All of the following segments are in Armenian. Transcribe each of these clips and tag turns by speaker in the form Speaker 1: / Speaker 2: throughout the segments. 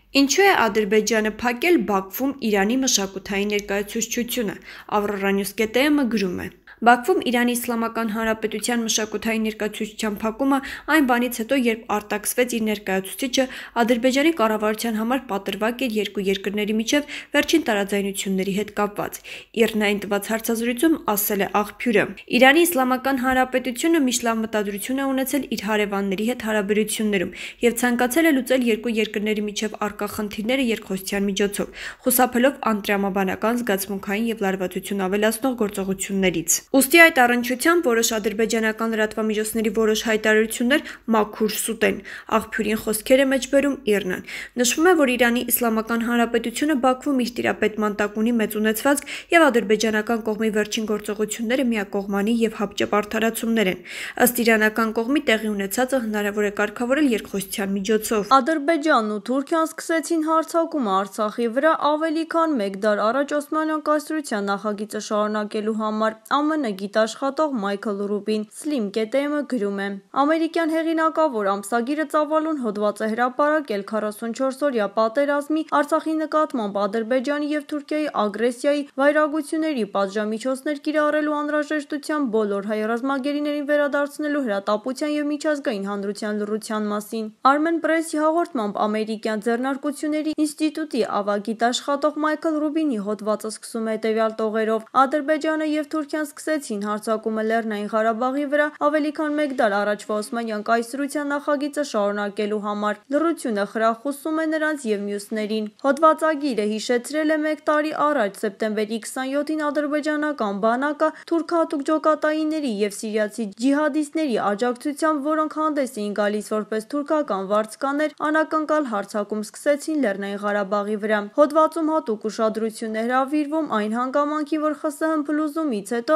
Speaker 1: Ինչու է Ադրբեջանը փակել Բաքվում Իրանի մշակութային ներկայացուցչությունը, Aurora News.am-ը գրում է. Բաքվում Իրանի Իսլամական Հանրապետության մշակութային ներկայացուցչության փակումը այն բանից հետո, երբ արտաքսվեց իր ներկայացուցիչը, Ադրբեջանի կառավարության համար պատրվակ էր երկու երկրների միջև վերջին տարաձայնությունների հետ կապված։ ԻՌՆ-ին տված հարցազրույցում ասել է աղբյուրը. Իրանի Իսլամական Հանրապետությունը միշտ լավ մտադրություն է ունեցել իր հարևանների հետ հարաբերություններում և ցանկացել է լուծել երկու երկրների միջև առկա խնդիրները երկխոսության միջոցով, խուսափելով անտրամաբանական, զգացմունքային և լարվածություն ավելացնող գործողություններից։ Ուստի այդ առնչությամբ որոշ ադրբեջանական լրատվամիջոցների որոշ հայտարարություններ մաքուր սուտ են, աղբյուրին խոսքեր է մեջբերում ԻՌՆ-ն։ Նշվում է, որ Իրանի Իսլամական Հանրապետությունը Բաքվում իր տիրապետման տակ ունի մեծ ունեցվածք և ադրբեջանական կողմի վերջին գործողությունները միակողմանի և հապճեպ արդարացումներ են։ Ըստ իրանական կողմի տեղի ունեցածը հնարավոր է կարգավորել երկխոսության միջոցով։
Speaker 2: Ադրբեջանն ու Թուրքիան սկսեցին հարձակումը Արցախի վրա ավելի քան մեկ դար առաջ Օսմանյան կայսրության նախագիծը շարունակելու համար, ԱՄՆ գիտաշխատող Մայքլ Ռուբին Slim.am-ը գրում է. ամերիկյան հեղինակավոր ամսագիրը ծավալուն հոդված է հրապարակել 44-օրյա պատերազմի, Արցախի նկատմամբ Ադրբեջանի և Թուրքիայի ագրեսիայի, վայրագությունների պատժամիջոցներ կիրառելու անհրաժեշտության, բոլոր հայ ռազմագերիներին վերադարձնելու հրատապության և միջազգային հանրության լռության մասին։ Armen Press-ի հաղորդմամբ ամերիկյան ձեռնարկությունների ինստիտուտի ավագիտաշխատող Մայքլ Ռուբինի հոդվածը սկսում է հետևյալ տողերով. Ադրբեջանը և Թուրքիան սկսեցին հարձակումը Լեռնային Ղարաբաղի վրա ավելի քան մեկ դար առաջվա Օսմանյան կայսրության նախագիծը շարունակելու համար։ Լռությունը խրախուսում է նրանց և մյուսներին։ Հոդվածագիրը հիշեցրել է մեկ տարի առաջ սեպտեմբերի 27-ին ադրբեջանական բանակը թուրք հատուկ ջոկատայինների և սիրիացի ջիհադիստների աջակցությամբ, որոնք հանդես էին գալիս որպես թուրքական վարձկաներ, անակնկալ հարձակում սկսեցին Լեռնային Ղարաբաղի վրա։ Հոդվածում հատուկ ուշադրություն է հրավիրվում այն հանգամանքին, որ ԽՍՀՄ փլուզումից հետո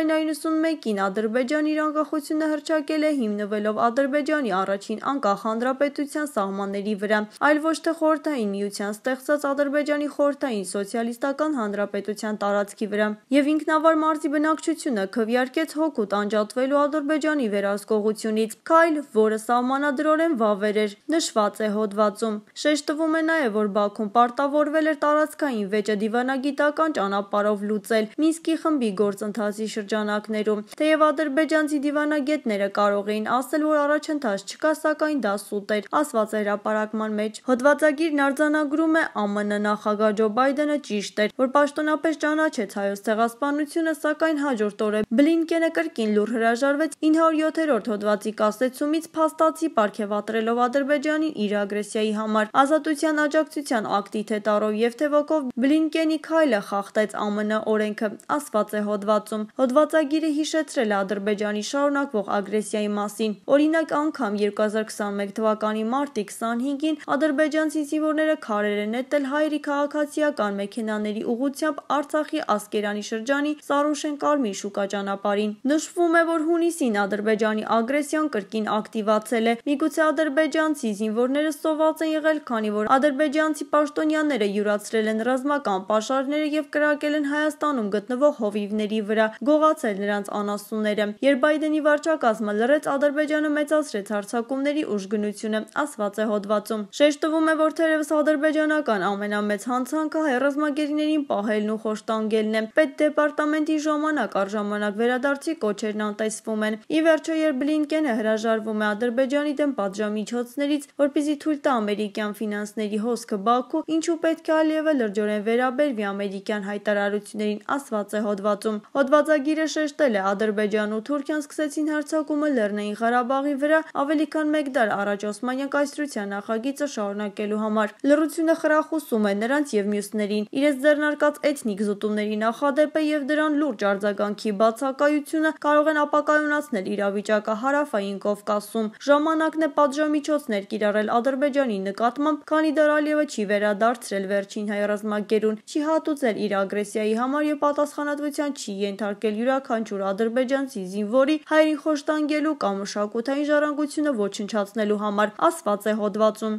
Speaker 2: 1991-ին Ադրբեջանը իր անկախությունը հռչակել է հիմնվելով Ադրբեջանի առաջին անկախ հանրապետության սահմանների վրա, այլ ոչ թե Խորհրդային Միության ստեղծած Ադրբեջանի Խորհրդային Սոցիալիստական Հանրապետության տարածքի վրա, և ինքնավար մարզի բնակչությունը քվեարկեց հօգուտ անջատվելու Ադրբեջանի վերահսկողությունից, քայլ, որը սահմանադրորեն վավեր էր, նշված է հոդվածում։ Շեշտվում է նաև, որ Բաքուն պարտավորվել էր տարածքային վեճը դիվանագիտական ճանապարհով լուծել Մինսկի խմբի գործընթացի շրջանակներում։ Թեև ադրբեջանցի դիվանագետները կարող էին ասել, որ առաջընթաց չկա, սակայն դա սուտ էր, ասված է հրապարակման մեջ։ Հոդվածագիրն արձանագրում է ԱՄՆ նախագահ Ջո Բայդենը ճիշտ էր, որ պաշտոնապես ճանաչեց Հայոց ցեղասպանությունը, սակայն հաջորդ օրը Բլինկենը կրկին լուռ հրաժարվեց 907-րդ հոդվածի կասեցումից, փաստացի պարգևատրելով Ադրբեջանին իր ագրեսիայի համար։ Ազատության աջակցության ակտի թե տարով և թե ոգով Բլինկենի քայլը խախտեց ԱՄՆ օրենքը, ասված է հոդվածում։ Հոդվածագիրը հիշեցրել է Ադրբեջանի շարունակվող ագրեսիայի մասին։ Օրինակ, անգամ 2021 թվականի մարտի 25-ին ադրբեջանցի զինվորները քարեր են նետել հայերի քաղաքացիական մեքենաների ուղղությամբ Արցախի Ասկերանի շրջանի Սարուշեն-Կարմիր շուկա ճանապարհին։ Նշվում է, որ հունիսին Ադրբեջանի ագրեսիան կրկին ակտիվացել է։ Միգուցե ադրբեջանցի զինվորները սոված են եղել, քանի որ ադրբեջանցի պաշտոնյաները յուրացրել են ռազմական պաշարները և կրակել են Հայաստանում գտնվող հովիվների վրա, գողացել նրանց անասունները։ Երբ Բայդենի վարչակազմը լռեց, Ադրբեջանը մեծացրեց հարձակումների ուժգնությունը, ասված է հոդվածում։ Շեշտվում է, որ թերևս ադրբեջանական ամենամեծ հանցանքը հայ ռազմագերիներին պահելն ու խոշտանգելն է։ Պետդեպարտամենտի ժամանակ առ ժամանակ վերադարձի կոչերն անտեսվում են։ Ի վերջո, երբ Բլինկենը հրաժարվում է Ադրբեջանի դեմ պատժամիջոցներից, որպեսզի թույլ տա ամերիկյան ֆինանսների հոսքը Բաքու, ինչու պետք է այլևս լրջորեն վերաբերվի ամերիկյան հայտարարություններին, ասված է հոդվածում։ Հոդվածագիրը շեշտել է Ադրբեջանն ու Թուրքիան սկսեցին հարձակումը Լեռնային Ղարաբաղի վրա ավելի քան մեկ դար առաջ Օսմանյան կայսրության նախագիծը շարունակելու համար։ Լռությունը խրախուսում է նրանց և մյուսներին։ Իրենց ձեռնարկած էթնիկ զուտումների նախադեպը և դրան լուրջ արձագանքի բացակայությունը կարող են ապակայունացնել իրավիճակը Հարավային Կովկասում։ Ժամանակն է պատժամիջոցներ կիրառել Ադրբեջանի նկատմամբ, քանի դեռ Ալիևը չի վերադարձրել վերջին հայ ռազմագերուն, չի հատուցել իր ագրեսիայի համար և պատասխանատվության չի ենթարկել յուրաքանչյուր ադրբեջանցի զինվորի հայրին խոշտանգելու կամ մշակութային ժառանգությունը ոչնչացնելու համար, ասված է հոդվածում։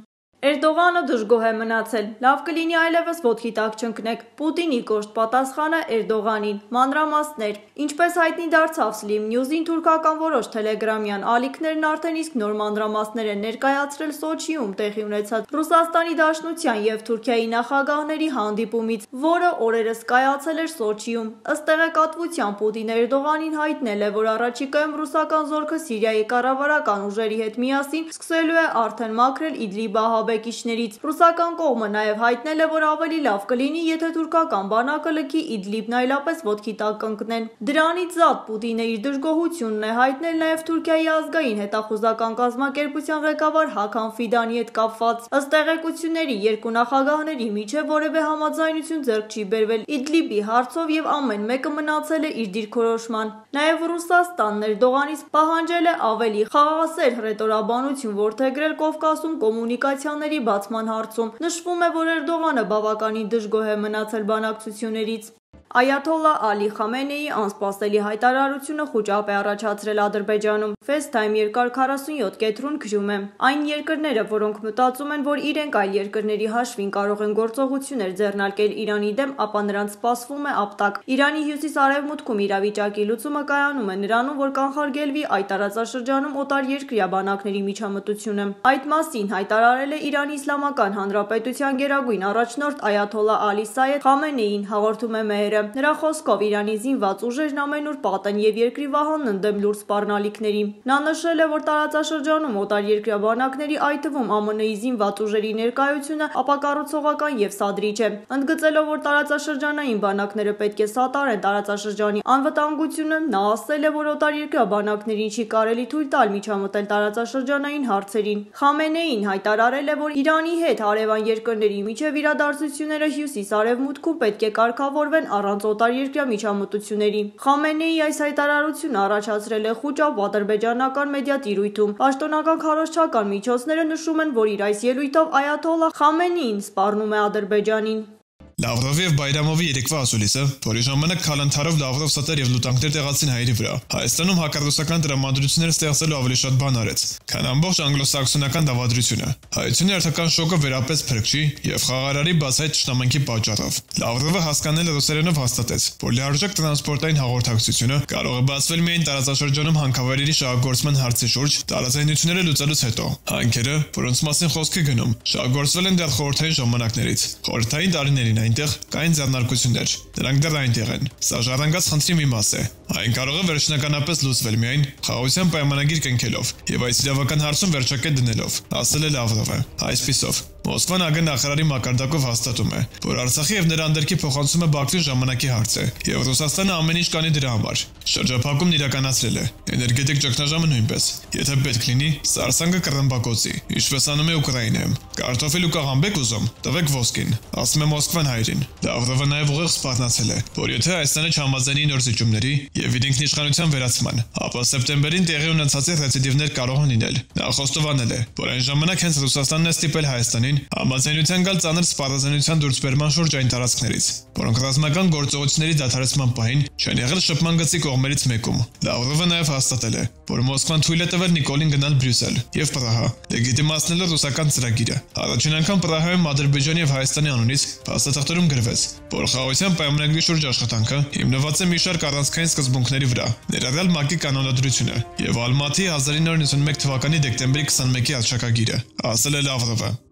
Speaker 2: Էրդողանը դժգոհ է մնացել։ Լավ կլինի այլևս ոտքի տակ չընկնեք։ Պուտինի կոշտ պատասխանը Էրդողանին։ Մանրամասներ։ Ինչպես հայտնի դարձավ Slim News-ին, թուրքական որոշ տելեգրամյան ալիքներն արդեն իսկ նոր մանրամասներ են ներկայացրել Սոչիում տեղի ունեցած Ռուսաստանի Դաշնության եւ Թուրքիայի նախագահների հանդիպումից, որը օրերս կայացել էր Սոչիում։ Ըստ տեղեկատվության Պուտինը Էրդողանին հայտնել է, որ առաջիկայում ռուսական զորքը Սիրիայի կառավարական ուժերի հետ միասին սկսելու է արդեն մաքրել Իդլիբ ահաբեկիչներից։ Ռուսական կողմը նաև հայտնել է, որ ավելի լավ կլինի, եթե թուրքական բանակը լքի Իդլիբն այլապես ոտքի տակ կընկնեն։ Դրանից զատ Պուտինը իր դժգոհությունն է հայտնել նաև Թուրքիայի ազգային հետախուզական կազմակերպության ղեկավար Հական Ֆիդանի հետ կապված։ Ըստ տեղեկությունների, երկու նախագահների միջև որևէ համաձայնություն ձեռք չի բերվել Իդլիբի հարցով եւ ամեն մեկը մնացել է իր դիրքորոշման։ Նաև Ռուսաստանն Էրդողանից պահանջել է ավելի խաղաղասեր հռետորաբանություն որդեգրել Կովկասում կոմունիկացիաների բացման հարցում։ Նշվում է, որ Էրդողանը բավականին դժգոհ է մնացել բանակցություններից։ Այաթոլլահ Ալի Խամենեի անսպասելի հայտարարությունը խուճապ է առաջացրել Ադրբեջանում։ FaceTime երկար 47 կետրուն գրում է. այն երկրները, որոնք մտածում են, որ իրենք այլ երկրների հաշվին կարող են գործողություններ ձեռնարկել Իրանի դեմ, ապա նրանց սպասվում է ապտակ։ Իրանի հյուսիս-արևմուտքում իրավիճակի լուծումը կայանում է նրանում, որ կանխարգելվի այդ տարածաշրջանում օտարերկրյա բանակների միջամտությունը։ Այդ մասին հայտարարել է Իրանի Իսլամական Հանրապետության գերագույն առաջնորդ Այաթոլլահ Ալի Սայեդ Խամենեին, հաղորդում է Մեհերը։ Նրա խոսքով Իրանի զինված ուժերն ամենուր պատ են եւ երկրի վահանն ընդդեմ լուրջ սպառնալիքների։ Նա նշել է, որ տարածաշրջանում օտարերկրյա բանակների, այդ թվում ԱՄՆ-ի զինված ուժերի ներկայությունը ապակառուցողական եւ սադրիչ է։ Ընդգծելով, որ տարածաշրջանային բանակները պետք է սատարեն տարածաշրջանի անվտանգությունը, նա ասել է, որ օտարերկրյա բանակներին չի կարելի թույլ տալ միջամտել տարածաշրջանային հարցերին։ Խամենեին հայտարարել է, որ Իրանի հետ հարևան երկրների միջև իրադարձությունները հյուսիս-արևմուտքում պետք է կարգավորվեն առանց օտարերկրյա միջամտությունների։ Խամենեի այս հայտարարությունը առաջացրել է խուճապ ադրբեջանական մեդիատիրույթում։ Պաշտոնական քարոզչական միջոցները նշում են, որ իր այս ելույթով Այաթոլլահ Խամենեին սպառնում է Ադրբեջանին։
Speaker 3: Լավրովի եւ Բայրամովի երեկվա ասուլիսը, որի ժամանակ քալանթարով Լավրով ստեր եւ լուտանքներ տեղացին հայերի վրա, Հայաստանում հակառուսական տրամադրություններ ստեղծելու ավելի շատ բան արեց, քան ամբողջ անգլոսաքսոնական դավադրությունը։ Հայությունի արդական շոկը վերապեց փրկչի եւ խաղարարի բացահայտ ճշտամանքի պատճառով։ Լավրովը հասկանել ռուսերենով հաստատեց, որ լիարժեք տրանսպորտային հաղորդակցությունը կարող է բացվել միայն տարածաշրջանում հանքավայրերի շահագործման հարցի շուրջ տարածայնությունները լուծելուց հետո։ Հանքերը, որոնց մասին խոսք է գնում, շահագործվել են դեռ խորհրդային ժամանակներից։ Խորհրդային տարիներին այնտեղ կային ձեռնարկություններ, դրանք դեռ այնտեղ են։ Սա ժառանգած խնդրի մի մաս է։ Այն կարող է վերջնականապես լուծվել միայն խաղաղության պայմանագիր կնքելով եւ այս իրավական հարցում վերջակետ դնելով, ասել է Լավրովը։ Այսպիսով, Մոսկվան ԱԳ նախարարի մակարդակով հաստատում է, որ Արցախի եւ նրա անդերքի փոխանցումը Բաքվի ժամանակի հարց է, եւ Ռուսաստանը ամեն ինչ կանի դրա համար։ Շրջափակումն իրականացրել է, էներգետիկ ճգնաժամը նույնպես։ Եթե պետք լինի, Սարսանգը կռմբակոծի, ինչպես անում է Ուկրաինայում։ Կարտոֆիլ ու կաղամբ եք ուզում, տվեք ոսկին, ասում է Մոսկվան հայերին։ Լավրովը նաեւ ուղիղ սպառնացել է, որ եթե Հայաստանը չհամաձայնի նոր զիջումների եւ իր ինքնիշխանության վերացման, ապա սեպտեմբերին տեղի ունեցած ռեցիդիվներ կարող են լինել։ Նա խոստովանել է, որ այն ժամանակ հենց Ռուսաստանն է ստիպել Հայաստանին համաձայնության գալ ծանր սպառազինության դուրսբերման շուրջ այն տարածքներից, որոնք ռազմական գործողությունների դադարեցման պահին չեն եղել շփման գծի կողմերից մեկում։ Լավրովը նաև հաստատել է, որ Մոսկվան թույլ է տվել Նիկոլին գնալ Բրյուսել եւ Պրահա, լեգիտիմացնելով ռուսական ծրագիրը։ Առաջին անգամ Պրահայում Ադրբեջանի եւ Հայաստանի անունից փաստաթղթերում գրվեց, որ խաղաղության պայմանագրի շուրջ աշխատանքը հիմնված է մի շարք առանցքային սկզբունքների վրա, ներառյալ ՄԱԿ-ի կանոնադրությունը եւ Ալմատի 1991 թվականի դեկտեմբերի 21-ի հռչակագիրը, ասել է Լավրովը։